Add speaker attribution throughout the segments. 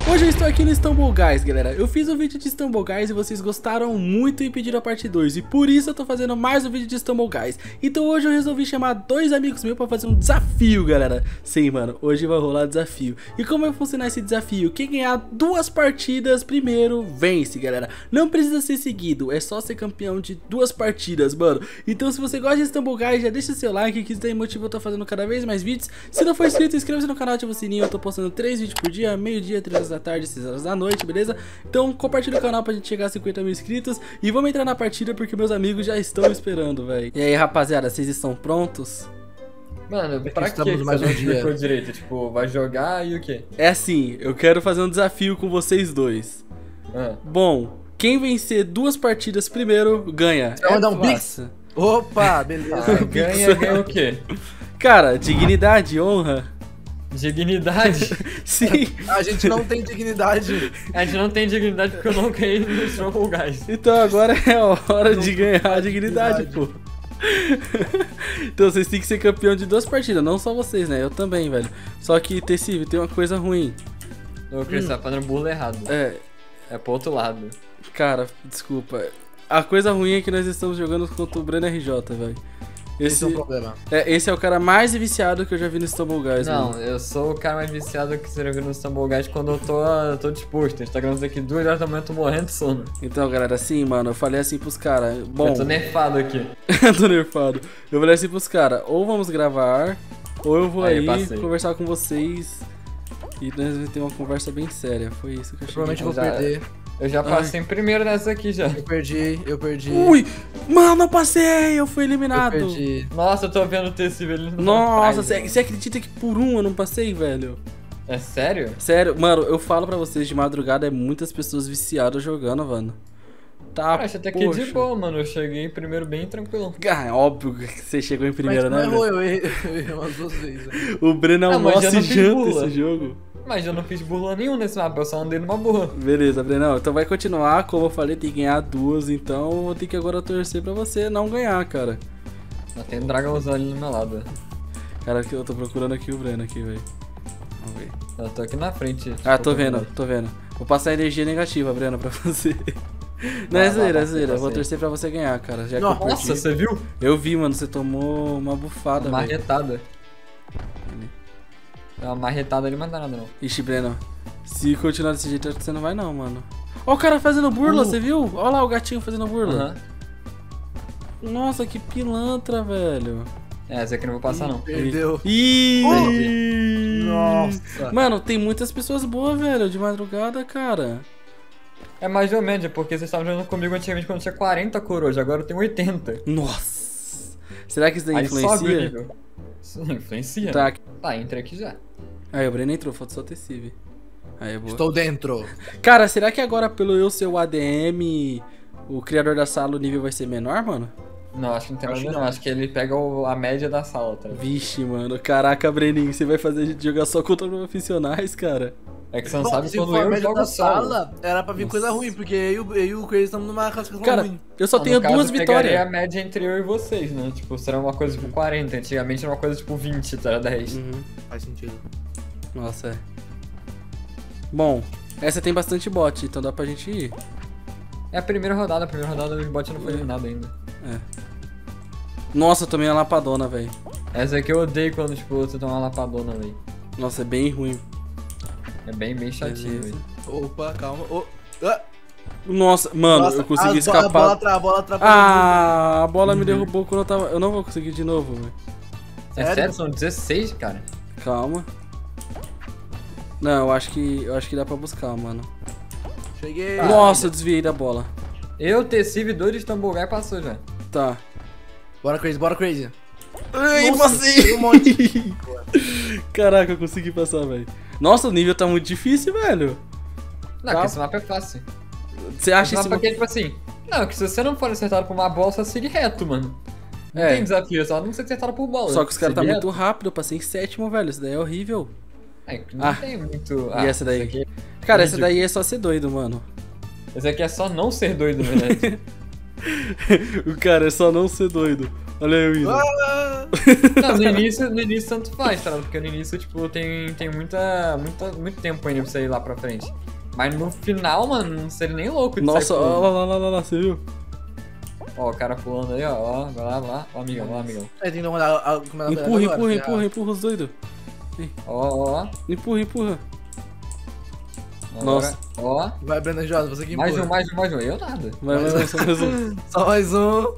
Speaker 1: Hoje eu estou aqui no Stumble Guys, galera. Eu fiz um vídeo de Stumble Guys e vocês gostaram muito e pediram a parte 2. E por isso eu tô fazendo mais um vídeo de Stumble Guys. Então hoje eu resolvi chamar dois amigos meus pra fazer um desafio, galera. Sim, mano, hoje vai rolar desafio. E como vai funcionar esse desafio? Quem ganhar 2 partidas primeiro vence, galera. Não precisa ser seguido, é só ser campeão de 2 partidas, mano. Então se você gosta de Stumble Guys, já deixa seu like, que isso daí motiva eu tô fazendo cada vez mais vídeos. Se não for inscrito, inscreva-se no canal, ativa o sininho. Eu tô postando 3 vídeos por dia, meio-dia, 3 horas da tarde, 6 horas da noite, beleza? Então compartilha o canal pra gente chegar a 50 mil inscritos. E vamos entrar na partida porque meus amigos já estão esperando, velho. E aí, rapaziada, vocês estão prontos?
Speaker 2: Mano, pra que você não explicou direito? Tipo, vai jogar e o quê?
Speaker 1: É assim, eu quero fazer um desafio com vocês dois. Bom, quem vencer 2 partidas primeiro, ganha.
Speaker 3: Você vai dar um Pix? Opa, beleza.
Speaker 2: Ganha o quê?
Speaker 1: Cara, dignidade, honra.
Speaker 2: Dignidade?
Speaker 1: Sim.
Speaker 3: A gente não tem dignidade.
Speaker 2: A gente não tem dignidade porque eu não ganhei no Stumble Guys.
Speaker 1: Então agora é a hora de ganhar a dignidade, pô. Então vocês têm que ser campeão de 2 partidas, não só vocês, né? Eu também, velho. Só que, Tessive, tem uma coisa ruim.
Speaker 2: Ô, Cris, tá fazendo burla errado. É pro outro lado.
Speaker 1: Cara, desculpa. A coisa ruim é que nós estamos jogando contra o Breno RJ, velho. Esse
Speaker 3: é um problema.
Speaker 1: Esse é o cara mais viciado que eu já vi no Stumble Guys,
Speaker 2: não,
Speaker 1: mano.
Speaker 2: Eu sou o cara mais viciado que você já viu no Stumble Guys quando eu tô disposto. A gente tá gravando aqui 2 horas da manhã, eu tô morrendo de sono.
Speaker 1: Então, galera, assim, mano, eu falei assim pros caras. Bom,
Speaker 2: eu tô nerfado aqui.
Speaker 1: Tô nerfado. Eu falei assim pros caras, ou vamos gravar, ou eu vou aí conversar com vocês. E nós vamos ter uma conversa bem séria. Foi isso que eu achei.
Speaker 3: Provavelmente eu vou perder.
Speaker 2: Eu já passei em primeiro nessa aqui já.
Speaker 3: Eu perdi.
Speaker 1: Ui! Mano, eu passei! Eu fui eliminado!
Speaker 3: Eu perdi.
Speaker 2: Nossa, eu tô vendo o Tessive ali no
Speaker 1: Nossa, você acredita que por um eu não passei, velho?
Speaker 2: É sério?
Speaker 1: Sério, mano, eu falo pra vocês, de madrugada é muias pessoas viciadas jogando, mano. Tá,
Speaker 2: acho até que de boa, mano. Eu cheguei em primeiro bem tranquilo.
Speaker 1: Ah, é óbvio que você chegou em primeiro, né?
Speaker 3: Eu errei umas 2 vezes. Né?
Speaker 1: O Breno almoça e janta esse jogo.
Speaker 2: Mas eu não fiz burla nenhuma nesse mapa, eu só andei numa burra.
Speaker 1: Beleza, Brenão, então vai continuar, como eu falei, tem que ganhar 2, então eu vou ter que agora torcer pra você não ganhar, cara.
Speaker 2: Tem um dragãozão ali no meu lado.
Speaker 1: Cara, eu tô procurando aqui o Breno aqui, velho. Vamos ver.
Speaker 2: Eu tô aqui na frente.
Speaker 1: Ah, tô vendo. Vou passar energia negativa, Breno, pra você. Não, é zoeira. Eu vou torcer pra você ganhar, cara. Já
Speaker 3: Nossa,
Speaker 1: que eu perdi.
Speaker 2: Você viu?
Speaker 1: Eu vi, mano, você tomou uma bufada, velho.
Speaker 2: Marretada. É uma marretada ali, mas não dá nada não.
Speaker 1: Ixi, Breno, se continuar desse jeito, você não vai não, mano. Ó o cara fazendo burla, você viu? Ó lá o gatinho fazendo burla. Nossa, que pilantra, velho.
Speaker 2: Essa aqui não vou passar não.
Speaker 3: Perdeu.
Speaker 1: Nossa. Mano, tem muitas pessoas boas, velho, de madrugada, cara.
Speaker 2: É mais ou menos, porque vocês estavam jogando comigo antigamente quando tinha 40 coroas, agora eu tenho 80.
Speaker 1: Nossa. Será que isso daí
Speaker 2: aí
Speaker 1: influencia?
Speaker 2: Sobe o nível. Isso influencia. Tá, entra aqui já.
Speaker 1: Aí o Breno entrou, falta só ter Civ. Aí é boa.
Speaker 3: Estou dentro.
Speaker 1: Cara, será que agora pelo eu ser o ADM, o criador da sala, o nível vai ser menor, mano?
Speaker 2: Não, acho que não tem nada não. Acho que ele pega a média da sala, tá?
Speaker 1: Vixe, mano. Caraca, Breninho, você vai fazer a gente jogar só contra profissionais, cara.
Speaker 2: É que você não sabe quando eu jogo
Speaker 3: sala, era pra vir coisa ruim, porque eu e o Chris estamos numa classificação
Speaker 1: cara,
Speaker 3: ruim.
Speaker 1: Eu só tenho 2 vitórias.
Speaker 2: Eu a média entre eu e vocês, né? Tipo, será uma coisa tipo 40. Antigamente era uma coisa tipo 20, tá? 10.
Speaker 3: Faz sentido.
Speaker 1: Nossa, é. Bom, essa tem bastante bot, então dá pra gente ir.
Speaker 2: É a primeira rodada os bots não foi eliminado ainda.
Speaker 1: É. Nossa, eu tomei uma lapadona, velho.
Speaker 2: Essa aqui eu odeio quando, tipo, você toma uma lapadona, velho.
Speaker 1: Nossa, é bem ruim.
Speaker 2: É bem chatinho, velho.
Speaker 3: Opa, calma.
Speaker 1: Nossa, mano, eu consegui escapar.
Speaker 3: A bola atrapalhou.
Speaker 1: A bola me derrubou quando eu tava... Eu não vou conseguir de novo, velho.
Speaker 2: É sério? São 16, cara?
Speaker 1: Calma. Não, eu acho que dá pra buscar, mano.
Speaker 3: Cheguei.
Speaker 1: Nossa, eu desviei da bola.
Speaker 2: Eu, Tessive, 2 de Stumble Guy passou já.
Speaker 1: Tá.
Speaker 3: Bora, Crazy.
Speaker 1: Ai, passei!
Speaker 3: Um monte.
Speaker 1: Caraca, eu consegui passar, velho. Nossa, o nível tá muito difícil, velho.
Speaker 2: Não, porque esse mapa é fácil.
Speaker 1: Você acha
Speaker 2: esse mapa aqui é tipo assim... Não, que se você não for acertado por uma bola, só siga reto, mano. Não tem desafio, só não ser acertado por bola.
Speaker 1: Só que os caras tá muito rápido, eu passei em 7º, velho. Isso daí é horrível.
Speaker 2: Não tem muito...
Speaker 1: E essa daí? Cara, essa daí é só ser doido, mano.
Speaker 2: Esse aqui é só não ser doido, na verdade.
Speaker 1: O cara é só não ser doido. Olha eu indo.
Speaker 2: Não, no início tanto faz, tá? Porque no início, tipo, tem muito tempo ainda pra você ir lá pra frente. Mas no final, mano, não seria nem louco de
Speaker 1: Nossa,
Speaker 2: sair pulando.
Speaker 1: ó lá, você viu?
Speaker 2: Ó, o cara pulando aí, ó, vai lá, ó, amigão, ó, amigão.
Speaker 3: É, tem que dar uma olhada como ela
Speaker 1: Empurra os doidos.
Speaker 2: Ó.
Speaker 1: Empurra.
Speaker 2: Agora,
Speaker 1: Nossa.
Speaker 2: Ó.
Speaker 3: Vai, Brandon Josa, você que empurra.
Speaker 2: Mais um. Eu nada.
Speaker 1: Vai, só mais um.
Speaker 3: Só mais um.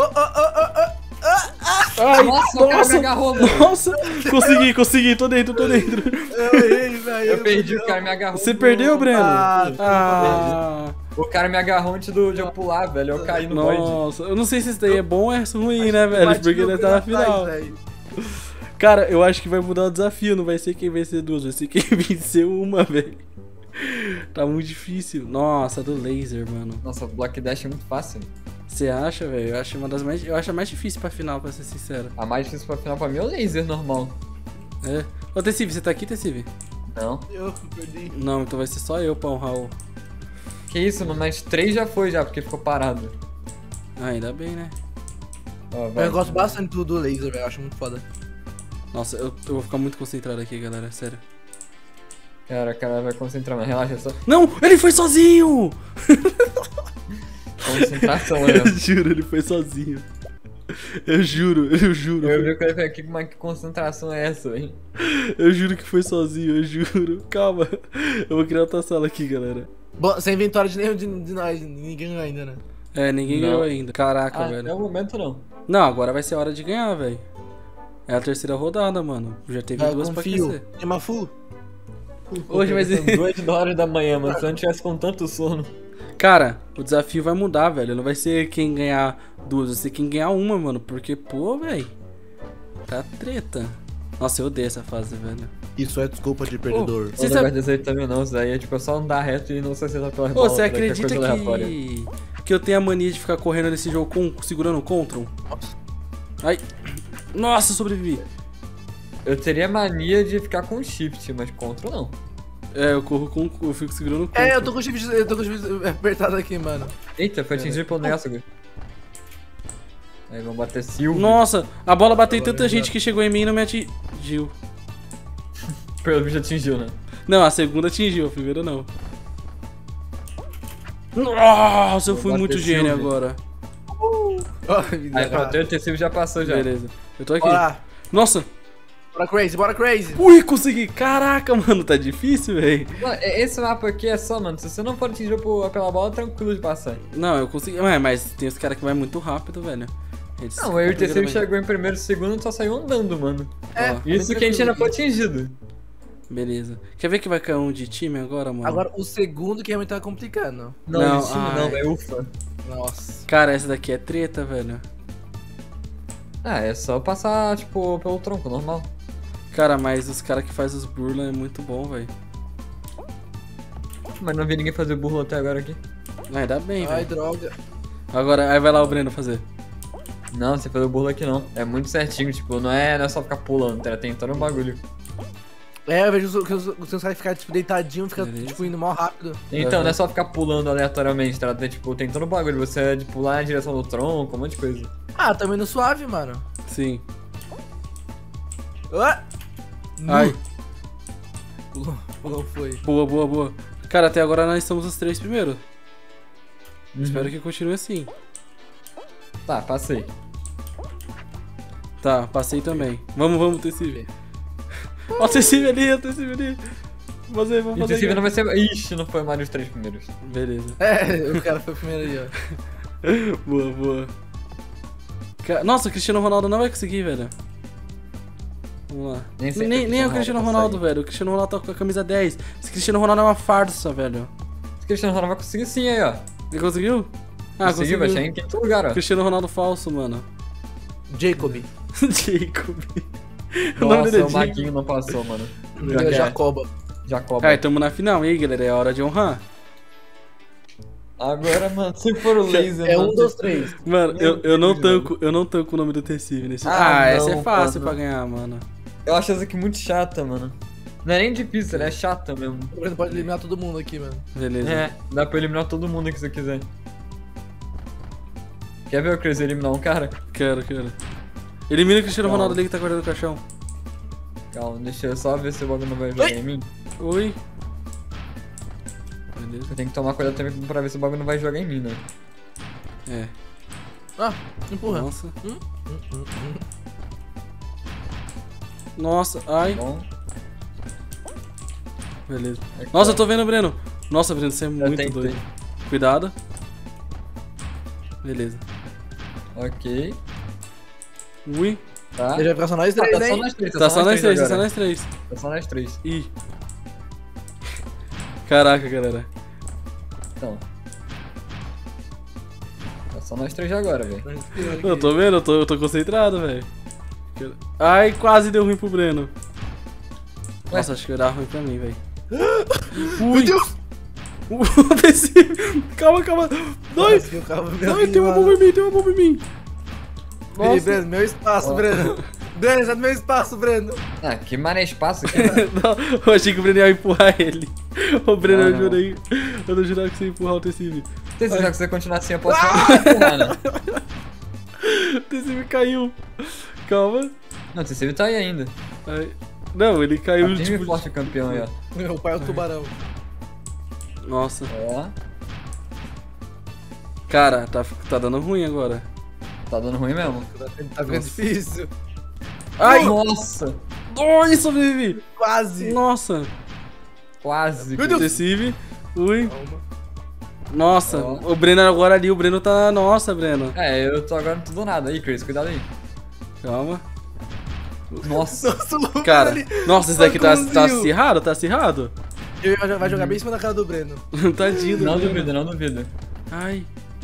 Speaker 1: Ai,
Speaker 2: Nossa, o cara me agarrou, mano.
Speaker 1: Nossa, consegui, tô dentro.
Speaker 3: Eu errei, velho.
Speaker 2: Eu perdi, o cara me agarrou.
Speaker 1: Você perdeu, Breno?
Speaker 3: Ah,
Speaker 2: O cara me agarrou antes de eu pular, velho. Eu caí no void.
Speaker 1: Nossa, eu não sei se isso daí é bom ou é ruim, né, velho? Porque ele tá na final.
Speaker 3: velho.
Speaker 1: Cara, eu acho que vai mudar o desafio, não vai ser quem vencer duas, vai ser quem vencer uma, velho. Tá muito difícil. Nossa, do laser, mano.
Speaker 2: Nossa, o Block Dash é muito fácil.
Speaker 1: Você acha, velho? Eu acho uma das mais. Eu acho a mais difícil pra final, pra ser sincero.
Speaker 2: A mais difícil pra final pra mim é o laser normal.
Speaker 1: É. Ô, Tessive, você tá aqui, Tessive?
Speaker 2: Não.
Speaker 3: Eu perdi.
Speaker 1: Não, então vai ser só eu pra honrar o.
Speaker 2: Que isso, mano, mas 3 já foi já, porque ficou parado.
Speaker 1: Ah, ainda bem, né?
Speaker 2: Ó, vai.
Speaker 3: Eu gosto bastante do laser, velho. Eu acho muito foda.
Speaker 1: Nossa, eu vou ficar muito concentrado aqui, galera, sério.
Speaker 2: Cara, o cara vai concentrar, mas relaxa só.
Speaker 1: Não! Ele foi sozinho!
Speaker 2: Concentração,
Speaker 1: Eu
Speaker 2: né?
Speaker 1: juro, ele foi sozinho. Eu juro.
Speaker 2: Eu vi o cara falando aqui, mas que concentração é essa, hein?
Speaker 1: Eu juro que foi sozinho, eu juro. Calma. Eu vou criar outra sala aqui, galera.
Speaker 3: Bom, sem vitória de nenhum de nós. Ninguém ganhou ainda, né?
Speaker 1: É, ninguém
Speaker 2: Não.
Speaker 1: ganhou ainda. Caraca,
Speaker 2: Até
Speaker 1: velho.
Speaker 2: o momento não.
Speaker 1: Não, agora vai ser a hora de ganhar, velho. É a terceira rodada, mano. Já teve
Speaker 3: Eu
Speaker 1: duas pra
Speaker 3: confio.
Speaker 1: aquecer.
Speaker 3: É Mafu?
Speaker 1: Hoje vai
Speaker 2: São
Speaker 1: ser.
Speaker 2: 2 horas da manhã, mano. Se eu não tivesse com tanto sono.
Speaker 1: Cara, o desafio vai mudar, velho. Não vai ser quem ganhar duas, vai ser quem ganhar uma, mano. Porque, pô, velho. Tá treta. Nossa, eu odeio essa fase, velho.
Speaker 3: Isso é desculpa de perdedor.
Speaker 1: Você
Speaker 2: Não
Speaker 1: sabe-
Speaker 2: vai dizer também não, isso daí é tipo só andar reto e não se acertar pela
Speaker 1: Ô,
Speaker 2: bola.
Speaker 1: você
Speaker 2: daqui a
Speaker 1: acredita
Speaker 2: coisa aleatória.
Speaker 1: que eu tenho a mania de ficar correndo nesse jogo segurando o Ctrl? Ai. Nossa, sobrevivi.
Speaker 2: Eu teria mania de ficar com shift, mas contra não.
Speaker 1: É, eu corro com. Eu fico segurando o Ctrl.
Speaker 3: É, eu tô com o shift apertado aqui, mano.
Speaker 2: Eita, foi atingido pelo Nessag. Aí vamos bater Silvio.
Speaker 1: Nossa, a bola bateu em
Speaker 3: Agora
Speaker 1: tanta
Speaker 3: já.
Speaker 1: gente que chegou em mim e não me atingiu.
Speaker 2: Pelo bicho atingiu, né?
Speaker 1: Não, a segunda atingiu, a primeira não. Nossa, eu fui
Speaker 2: Vou
Speaker 1: muito
Speaker 2: bater
Speaker 1: gênio
Speaker 2: Silvio.
Speaker 1: agora.
Speaker 2: Aí pronto, o terceiro já passou já.
Speaker 1: Beleza. Eu tô aqui.
Speaker 3: Bora.
Speaker 1: Nossa.
Speaker 3: Bora crazy.
Speaker 1: Ui, consegui. Caraca, mano, tá difícil, velho.
Speaker 2: Mano, esse mapa aqui é só, mano, se você não for atingido pela bola, é tranquilo de passar.
Speaker 1: Não, eu consegui. Mas tem os caras que vai muito rápido, velho. Eles
Speaker 2: Não, aí o terceiro
Speaker 1: completamente-
Speaker 2: chegou em primeiro, segundo, só saiu andando, mano.
Speaker 3: É,
Speaker 1: Ó,
Speaker 2: Isso que a gente ainda foi atingido.
Speaker 1: Beleza. Quer ver que vai cair um de time agora, mano?
Speaker 3: Agora, o segundo que realmente tá complicando.
Speaker 2: Não,
Speaker 1: Não,
Speaker 2: destino
Speaker 1: ai.
Speaker 2: não, é ufa.
Speaker 3: Nossa.
Speaker 1: Cara, essa daqui é treta, velho.
Speaker 2: Ah, é só passar, tipo, pelo tronco, normal.
Speaker 1: Cara, mas os caras que faz os burla é muito bom, velho.
Speaker 2: Mas não vi ninguém fazer burro até agora aqui.
Speaker 1: Ainda bem,
Speaker 3: Ai,
Speaker 1: velho.
Speaker 3: droga.
Speaker 1: Agora, aí vai lá o Breno fazer.
Speaker 2: Não, você fazer burro aqui não. É muito certinho, tipo, não é só ficar pulando, tá? Tem todo um bagulho.
Speaker 3: É, eu vejo os seus caras ficarem, tipo, deitadinho, fica,
Speaker 1: Beleza.
Speaker 3: tipo, indo mal rápido.
Speaker 2: Então, não é só ficar pulando aleatoriamente, tá? Tem todo um bagulho. Você é de pular na direção do tronco, um monte de coisa.
Speaker 3: Ah, também no suave, mano.
Speaker 1: Sim.
Speaker 3: Ah!
Speaker 1: Ai,
Speaker 3: Não foi.
Speaker 1: boa. Cara, até agora nós somos os três primeiros.
Speaker 2: Uhum.
Speaker 1: Espero que continue assim.
Speaker 2: Tá, passei.
Speaker 1: Tá, passei também. Vamos, Tessive. Ó, o Tessive ali, Vamos
Speaker 2: E o
Speaker 1: fazer.
Speaker 2: terceiro não
Speaker 1: aqui.
Speaker 2: vai ser... Ixi, não foi mais os 3 primeiros.
Speaker 1: Beleza.
Speaker 3: É, o cara foi o primeiro aí, ó.
Speaker 1: Boa. Nossa, o Cristiano Ronaldo não vai conseguir, velho. Vamos lá.
Speaker 2: Nem sei
Speaker 1: Nem é o Cristiano Ronaldo, velho. O Cristiano Ronaldo tá com a camisa 10. Esse Cristiano Ronaldo é uma farsa, velho.
Speaker 2: O Cristiano Ronaldo vai conseguir sim aí, ó.
Speaker 1: Ele conseguiu? Ah,
Speaker 2: Conseguiu, vai chegar em quinto lugar, ó.
Speaker 1: Cristiano Ronaldo falso, mano.
Speaker 3: Jacob.
Speaker 1: Jacob. O nome
Speaker 2: Nossa,
Speaker 1: dele é
Speaker 2: o
Speaker 1: Jacob.
Speaker 2: Marquinhos não passou, mano.
Speaker 3: É Jacoba.
Speaker 2: Jacob.
Speaker 1: Aí, tamo na final. E aí, galera, é hora de honrar.
Speaker 2: Agora, mano, se for o laser,
Speaker 3: É
Speaker 2: mano,
Speaker 3: 1, 2, 3.
Speaker 1: Mano,
Speaker 2: Meu
Speaker 1: eu não
Speaker 2: Deus,
Speaker 1: tanco o nome do Tessive nesse.
Speaker 2: Ah,
Speaker 1: Essa
Speaker 2: não,
Speaker 1: é fácil
Speaker 2: mano.
Speaker 1: pra ganhar, mano.
Speaker 2: Eu acho essa aqui muito chata, mano. Não é nem difícil, ela é chata mesmo.
Speaker 3: O Breno pode eliminar todo mundo aqui, mano.
Speaker 1: Beleza.
Speaker 2: É, dá pra eliminar todo mundo que você quiser. Quer ver o Crazy eliminar um cara?
Speaker 1: Quero. Elimina o Cristiano
Speaker 2: Calma.
Speaker 1: Ronaldo ali que tá guardando o caixão.
Speaker 2: Calma, deixa eu só ver se o bagulho não vai jogar em mim.
Speaker 1: Oi. Beleza.
Speaker 2: Eu tenho que tomar cuidado também pra ver se o bagulho não vai jogar em mim, né?
Speaker 1: É.
Speaker 3: Ah, empurra.
Speaker 1: Nossa. Nossa, ai.
Speaker 2: Bom,
Speaker 1: Beleza.
Speaker 2: aqui,
Speaker 1: Nossa,
Speaker 2: ó.
Speaker 1: eu tô vendo o Breno. Nossa, Breno, você é muito
Speaker 2: tentei.
Speaker 1: doido. Cuidado. Beleza.
Speaker 2: Ok.
Speaker 1: Ui.
Speaker 2: Tá.
Speaker 3: Ele vai ficar só nós
Speaker 2: Ah,
Speaker 3: três,
Speaker 2: tá só
Speaker 3: hein?
Speaker 2: nós três,
Speaker 1: Tá só nós três, tá só
Speaker 2: agora.
Speaker 1: nós três.
Speaker 2: Tá só nós três.
Speaker 1: Ih. Caraca, galera.
Speaker 2: Então. Tá só nós três agora, velho.
Speaker 1: Eu tô vendo, eu tô concentrado, velho. Ai, quase deu ruim pro Breno.
Speaker 2: Ué?
Speaker 1: Nossa, acho que vai dar ruim pra mim, velho.
Speaker 3: Meu Deus!
Speaker 1: Desci. Calma, calma. Dois.
Speaker 3: Nossa, que o carro
Speaker 1: Ai, tem uma bomba em mim, tem uma bomba em mim.
Speaker 3: Ei,
Speaker 1: Nossa.
Speaker 3: Breno, meu espaço,
Speaker 2: Ó.
Speaker 3: Breno. Breno, sai do meu espaço, Breno.
Speaker 2: Ah, que maré espaço aqui, velho.
Speaker 1: Não, eu achei que o Breno ia empurrar ele. Ô, Breno,
Speaker 2: Não,
Speaker 1: eu
Speaker 2: não.
Speaker 1: jurei. Eu não jurava que você ia empurrar o Tecive.
Speaker 2: Se você continuar assim, eu posso empurrar, né?
Speaker 1: O Tecive caiu. Calma.
Speaker 2: Não, você tá aí ainda.
Speaker 1: Ai. Não, ele caiu
Speaker 2: Time
Speaker 1: tipo.
Speaker 2: forte o campeão aí, ó.
Speaker 3: Meu pai é o tubarão.
Speaker 1: Nossa.
Speaker 2: Ó,
Speaker 1: Cara, tá dando ruim agora.
Speaker 2: tá dando ruim mesmo.
Speaker 3: Tá ficando difícil.
Speaker 1: Ai!
Speaker 2: Nossa!
Speaker 1: Ai, sobrevivi!
Speaker 3: Quase.
Speaker 1: Nossa!
Speaker 2: Quase.
Speaker 3: Meu Deus.
Speaker 1: Tecive. Ui.
Speaker 3: Calma.
Speaker 1: Nossa,
Speaker 2: Ó.
Speaker 1: o Breno agora ali, o Breno tá. Nossa, Breno.
Speaker 2: É, eu tô agora tudo ou nada. Aí, Chris, cuidado aí.
Speaker 1: Calma.
Speaker 2: Nossa.
Speaker 3: Nossa, o Lucas
Speaker 1: Cara,
Speaker 3: ali.
Speaker 1: nossa, esse daqui tá
Speaker 3: Socorrozinho.
Speaker 1: acirrado? Tá acirrado?
Speaker 3: Ele vai jogar bem em cima da cara do Breno.
Speaker 1: Tadinho do
Speaker 2: Não
Speaker 1: Breno.
Speaker 2: duvido, não duvido.
Speaker 1: Ai.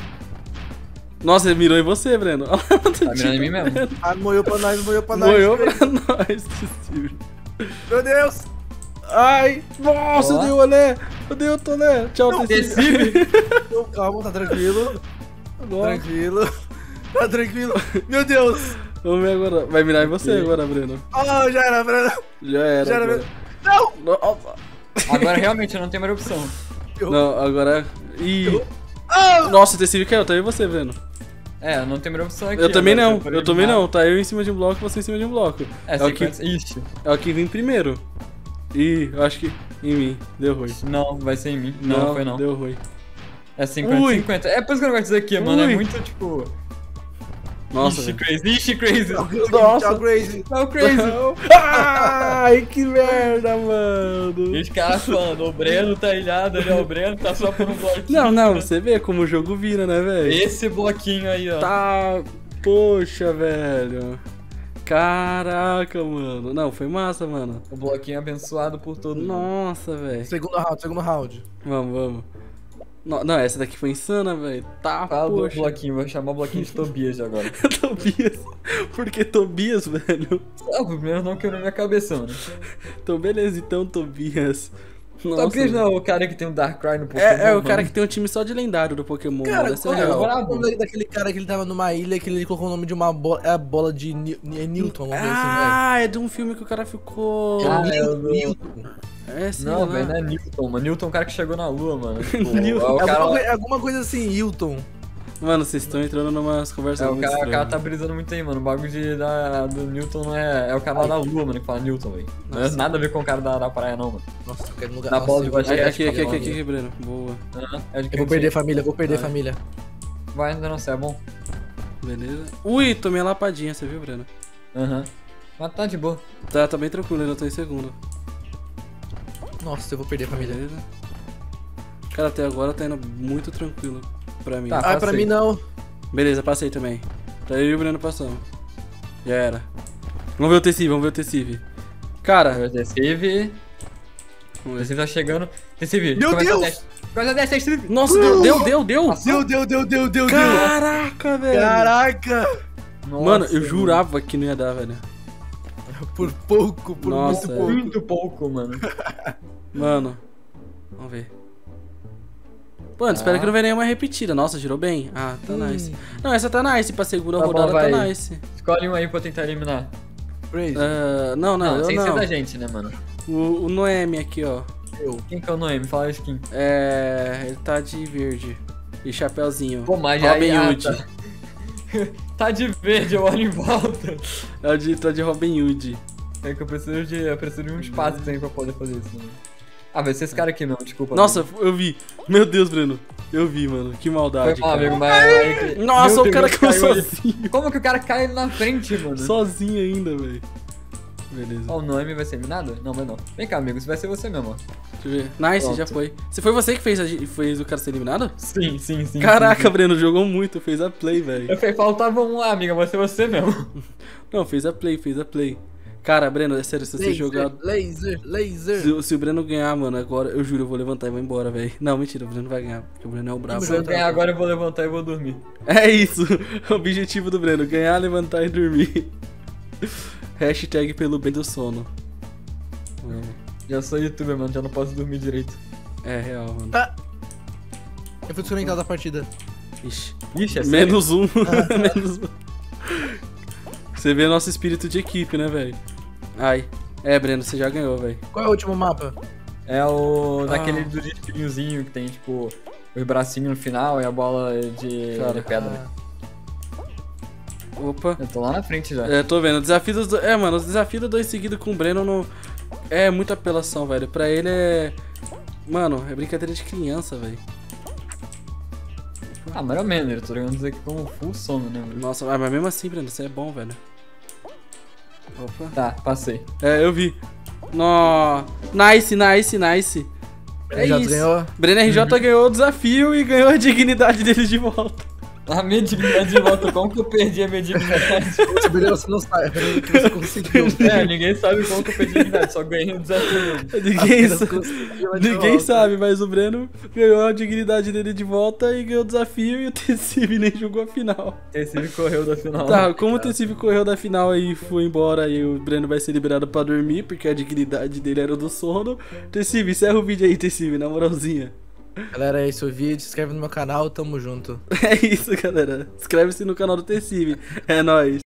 Speaker 1: Nossa, ele mirou em você, Breno.
Speaker 2: Tá mirando em mim mesmo.
Speaker 3: Ah, moeu pra nós, moeu pra nós.
Speaker 1: Morreu pra nós, Tecive.
Speaker 3: Meu Deus.
Speaker 1: Ai, nossa,
Speaker 2: Ó.
Speaker 1: eu dei o olé. Eu dei o tolé. Tchau, Tecive.
Speaker 3: Não, calma, tá tranquilo.
Speaker 1: Nossa.
Speaker 3: Tranquilo. Tá tranquilo. Meu Deus.
Speaker 1: Vamos ver agora. Vai mirar em você
Speaker 2: Ok.
Speaker 1: agora, Breno.
Speaker 3: Oh, já era, Breno.
Speaker 1: Já era.
Speaker 3: Já era,
Speaker 1: agora.
Speaker 3: Breno. Não.
Speaker 1: Nossa.
Speaker 2: Agora realmente eu não tenho mais opção.
Speaker 1: Não, agora. Ih.
Speaker 3: Ah.
Speaker 1: Nossa, o Tecive caiu. Tá aí você, Breno.
Speaker 2: É, eu não tenho mais opção aqui.
Speaker 1: Eu também
Speaker 2: agora
Speaker 1: não.
Speaker 2: tô por
Speaker 1: Eu também
Speaker 2: eliminado.
Speaker 1: não. Tá eu em cima de um bloco, você em cima de um bloco.
Speaker 2: É,
Speaker 1: É o que,
Speaker 2: 50. Ixi.
Speaker 1: é o que vem primeiro. Ih, eu acho que em mim. Deu ruim.
Speaker 2: Não, vai ser em mim. Não, foi não.
Speaker 1: Deu ruim.
Speaker 2: É 50,
Speaker 1: Ui.
Speaker 2: 50. É por isso que eu não gosto disso aqui, mano.
Speaker 1: Ui.
Speaker 2: É muito tipo.
Speaker 1: Nossa,
Speaker 2: Ixi,
Speaker 1: velho.
Speaker 2: crazy. Ixi, crazy.
Speaker 1: Nossa.
Speaker 3: Tchau, Crazy.
Speaker 2: É o crazy.
Speaker 1: Ai, que merda, mano.
Speaker 2: E os caras falando, o Breno tá ilhado ali, ó. O Breno tá só por um bloquinho.
Speaker 1: Não, não, você vê como o jogo vira, né, velho?
Speaker 2: Esse bloquinho aí, ó.
Speaker 1: Tá. Poxa, velho. Caraca, mano. Não, foi massa, mano.
Speaker 2: O bloquinho abençoado por todo mundo.
Speaker 1: Nossa, velho.
Speaker 3: Segundo round, segundo round.
Speaker 1: Vamos, vamos. Não, essa daqui foi insana, velho. Tá,
Speaker 2: Fala do
Speaker 1: poxa.
Speaker 2: bloquinho, vou chamar o bloquinho de Tobias agora.
Speaker 1: Tobias. Por que Tobias, velho?
Speaker 2: Ah, o primeiro não que eu na minha cabeça, mano.
Speaker 1: Então, beleza, então, Tobias. Nossa,
Speaker 2: Tobias não
Speaker 1: velho.
Speaker 2: é o cara que tem um Darkrai no Pokémon.
Speaker 1: É o cara
Speaker 2: mano.
Speaker 1: que tem um time só de lendário do Pokémon,
Speaker 3: Cara,
Speaker 1: mano. Essa é
Speaker 3: qual
Speaker 1: a
Speaker 3: é
Speaker 1: real.
Speaker 3: o nome daquele cara que ele tava numa ilha que ele colocou o nome de uma bola. É a bola de Newton, vamos ver assim,
Speaker 1: Ah, é de um filme que o cara ficou.
Speaker 3: velho.
Speaker 2: Ah, é o do-
Speaker 3: Newton.
Speaker 1: É, sei
Speaker 2: Não,
Speaker 1: lá.
Speaker 2: velho, não é Newton, mano. Newton é o cara que chegou na lua, mano. Tipo,
Speaker 1: Newton.
Speaker 2: é o cara,
Speaker 3: Alguma coisa assim, Hilton.
Speaker 1: Mano, vocês estão entrando numas conversas
Speaker 2: é, o
Speaker 1: muito
Speaker 2: cara, o cara tá
Speaker 1: estranhas.
Speaker 2: brisando muito aí, mano. O bagulho do Newton não é. É o cara lá da lua, mano, que fala Newton, velho. Não é
Speaker 1: Nossa.
Speaker 2: nada a ver com o cara da praia, não, mano.
Speaker 3: Nossa, eu quero no lugar.
Speaker 2: Na
Speaker 3: Nossa,
Speaker 2: bola de
Speaker 3: eu vou-
Speaker 2: basquete.
Speaker 1: Aqui, Breno. Boa.
Speaker 2: É de
Speaker 3: Eu vou perder família, vou perder
Speaker 1: Vai.
Speaker 3: família.
Speaker 2: Vai, ainda não sei, é bom.
Speaker 1: Beleza. Ui, tomei a lapadinha, você viu, Breno?
Speaker 2: Aham. Mas tá de boa.
Speaker 1: Tá bem tranquilo, ainda tô em segundo.
Speaker 3: Nossa, eu vou perder família.
Speaker 1: Beleza. Cara, até agora tá indo muito tranquilo pra mim.
Speaker 2: Tá.
Speaker 3: Ah, pra
Speaker 2: passei.
Speaker 3: mim não.
Speaker 1: Beleza, passei também. Tá eu e o Breno passamos. Já era. Vamos ver o Tecive, vamos ver o Tecive. Cara,
Speaker 2: Vai ter save.
Speaker 1: vamos
Speaker 2: O
Speaker 1: ver.
Speaker 2: Tecive tá chegando. Tecive,
Speaker 3: Meu
Speaker 2: começa a
Speaker 3: Deus!
Speaker 2: 10. Começa a 10, Tecive.
Speaker 1: Nossa, deu!
Speaker 2: Passou?
Speaker 3: Deu.
Speaker 1: Caraca, velho!
Speaker 3: Caraca!
Speaker 2: Nossa,
Speaker 1: Mano, eu jurava que não ia dar, velho.
Speaker 3: Por pouco, por
Speaker 1: Nossa,
Speaker 3: muito pouco.
Speaker 2: Muito pouco, mano.
Speaker 1: Mano, vamos ver. Mano, espero que não venha nenhuma repetida. Nossa, girou bem. Ah, tá nice. Não, essa tá nice. Pra segunda
Speaker 2: Tá bom,
Speaker 1: rodada tá
Speaker 2: vai.
Speaker 1: nice.
Speaker 2: Escolhe um aí pra eu tentar eliminar.
Speaker 3: Crazy.
Speaker 1: Ah, não, eu
Speaker 2: sem ser
Speaker 1: não.
Speaker 2: da gente, né, mano?
Speaker 1: O Noemi aqui, ó.
Speaker 3: Eu.
Speaker 2: Quem que é o Noemi? Fala a skin.
Speaker 1: É. Ele tá de verde. E chapéuzinho.
Speaker 2: Pô, mas
Speaker 1: Robin
Speaker 2: aí,
Speaker 1: Hood.
Speaker 2: tá. Tá de verde, eu olho em volta.
Speaker 1: Tá de Robin Hood.
Speaker 2: É que eu preciso de um espaço também pra poder fazer isso. Né? Ah, vai ser esse cara aqui mesmo, desculpa.
Speaker 1: Nossa,
Speaker 2: amigo.
Speaker 1: eu vi. Meu Deus, Bruno. Eu vi, mano. Que maldade,
Speaker 2: Foi mal,
Speaker 1: cara.
Speaker 2: amigo, mas...
Speaker 1: Nossa,
Speaker 2: Meu
Speaker 1: o cara
Speaker 2: Deus,
Speaker 1: caiu
Speaker 2: caiu ali.
Speaker 1: sozinho.
Speaker 2: Como que o cara cai na frente, mano?
Speaker 1: Sozinho ainda, velho. Beleza.
Speaker 2: Ó, o Noemi vai ser eliminado? Não, vai não. Vem cá, amigo, isso vai ser você mesmo, ó.
Speaker 1: Deixa eu ver. Nice,
Speaker 2: Pronto.
Speaker 1: já foi. Foi você que fez o cara ser eliminado?
Speaker 2: Sim, sim, sim.
Speaker 1: Caraca,
Speaker 2: sim.
Speaker 1: Breno, jogou muito. Fez a play, velho.
Speaker 2: Eu falei, faltava um lá, amiga, vai ser você mesmo.
Speaker 1: Não, fez a play. Cara, Breno, é sério, se você jogar...
Speaker 3: Laser.
Speaker 1: Se o Breno ganhar, mano, agora, eu juro, eu vou levantar e vou embora, velho. Não, mentira, o Breno vai ganhar, porque o Breno é o brabo.
Speaker 2: Se eu ganhar agora, eu vou levantar e vou dormir.
Speaker 1: É isso, o objetivo do Breno, ganhar, levantar e dormir. Hashtag pelo bem do sono. Vamos.
Speaker 2: Já sou youtuber, mano, já não posso dormir direito.
Speaker 1: É real, mano.
Speaker 3: Tá. Eu fui desconectado da partida.
Speaker 1: Ixi.
Speaker 2: Ixi, é sério?
Speaker 1: Menos um. Menos um. Você vê nosso espírito de equipe, né, velho? Ai. É, Breno, você já ganhou, velho.
Speaker 3: Qual é o último mapa?
Speaker 2: É o daquele do espinhozinho que tem, tipo, os bracinhos no final e a bola de pedra.
Speaker 1: Opa.
Speaker 2: Eu tô lá na frente já.
Speaker 1: É, tô vendo. O desafio dos dois... É, mano, os desafios dos dois seguidos com o Breno não... É muita apelação, velho. Pra ele é... Mano, é brincadeira de criança, velho.
Speaker 2: Ah, mais ou menos, eu tô jogando isso aqui como full sono, né? Mano?
Speaker 1: Nossa, mas mesmo assim, Breno, você é bom, velho. Opa.
Speaker 2: Tá, passei.
Speaker 1: É, eu vi. No... Nice. É
Speaker 3: Já
Speaker 1: isso.
Speaker 3: ganhou?
Speaker 1: Breno RJ ganhou o desafio e ganhou a dignidade dele de volta.
Speaker 2: A minha dignidade de volta, como que eu perdi a minha dignidade?
Speaker 3: Você não sabe, que você conseguiu.
Speaker 2: É, ninguém sabe como que eu perdi a dignidade, só ganhei um desafio.
Speaker 1: Ninguém sabe, mas o Breno ganhou a dignidade dele de volta e ganhou o desafio e o Tecive nem jogou a final.
Speaker 2: Tecive correu da final.
Speaker 1: Tá, como o Tecive correu da final e foi embora e o Breno vai ser liberado pra dormir, porque a dignidade dele era do sono. Tecive, encerra o vídeo aí, Tecive, na moralzinha.
Speaker 3: Galera, é isso o vídeo, se inscreve no meu canal, tamo junto.
Speaker 1: É isso, galera. Inscreve-se no canal do Tecive. É nóis.